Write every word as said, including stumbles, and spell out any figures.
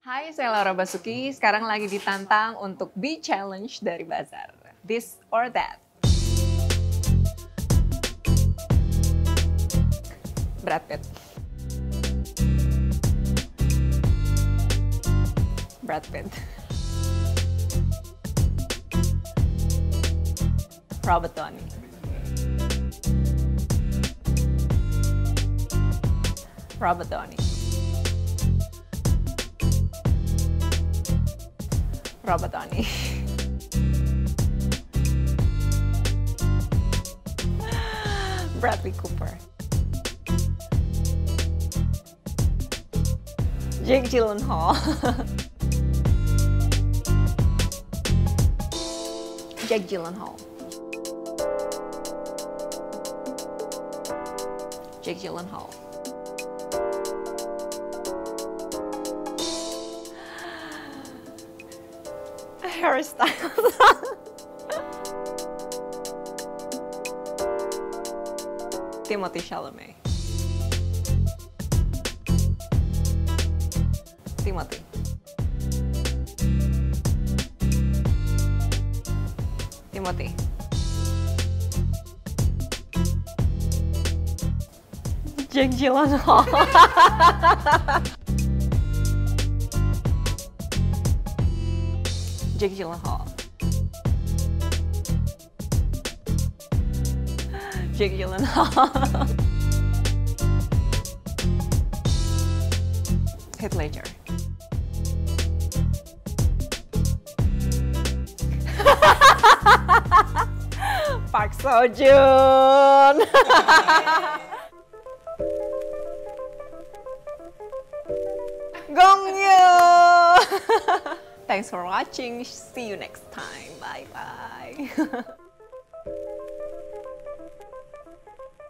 Hai, saya Laura Basuki. Sekarang lagi ditantang untuk be challenge dari Bazaar. This or that. Brad Pitt. Brad Pitt. Robert Downey. Robert Downey. Robert Downey. Bradley Cooper. Jake Gyllenhaal. Jake Gyllenhaal. Jake Gyllenhaal. Harry Styles. Timothée Chalamet. Timothée. Timothée. Jake Gyllenhaal. Jake Gyllenhaal. Jake Gyllenhaal. Heath Ledger. Park Seo-joon. Gong Yoo. Thanks for watching. See you next time. Bye bye.